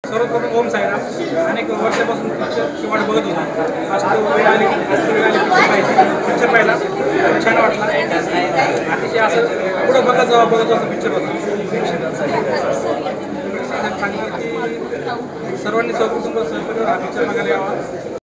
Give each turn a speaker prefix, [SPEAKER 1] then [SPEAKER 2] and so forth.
[SPEAKER 1] सर्वप्रथम ओम साईराम. अनेक वर्षापासून पिक्चरची वाट बघत होतो. आज तो वेळ आली पिक्चर पाहिला, छान वाटला. अतिशय असं पुढं बघत असं पिक्चर होता. चांगलं की सर्वांनी सहकुटुंब सहपरिवार हा पिक्चर बघायला यावा.